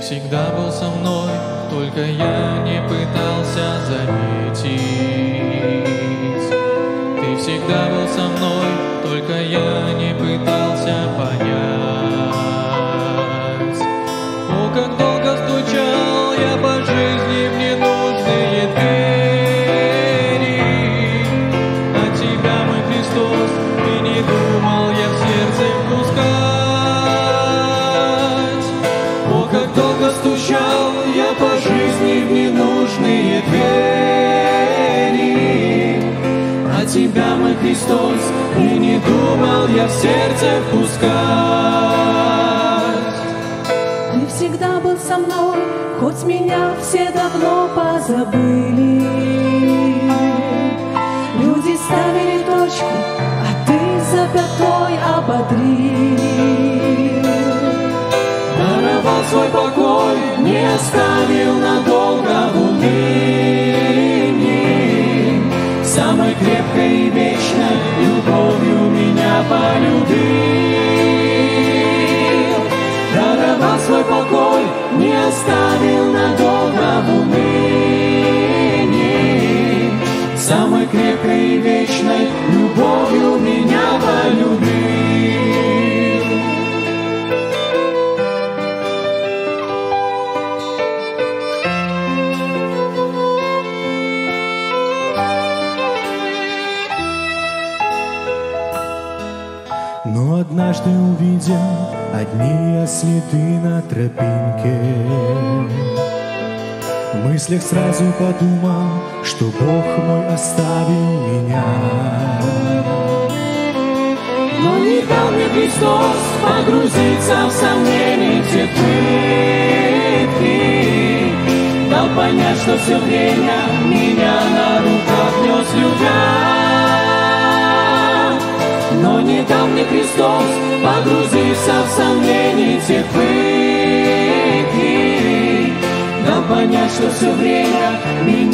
всегда был со мной, только я не пытался заметить. Ты всегда был со мной, только я не пытался понять. О, как долго стучал я по жизни в ненужные двери. От тебя, мой Христос, и не думал я в сердце впускать. О, как долго стучал я по жизни в ненужные двери. От тебя, мой Христос, и не думал я в сердце впускать. Ты всегда был со мной, хоть меня все давно позабыли. Люди ставили точку, а ты запятой ободрил. Даровал свой покой, не оставил надолго в унынии. Самой крепкой и вечной любовью меня полюбил. Даровал свой покой, не оставил надолго в унынии. Самой крепкой и вечной любовью меня полюбил. Но однажды увидел одни следы на тропинке. В мыслях сразу подумал, что Бог мой оставил меня. Но не дал мне Христос погрузиться в сомнения те пытки. Дал понять, что все время меня на руках нес любя. Но не дал мне Христос погрузиться в сомнения те пытки. Дал понять, что все время меня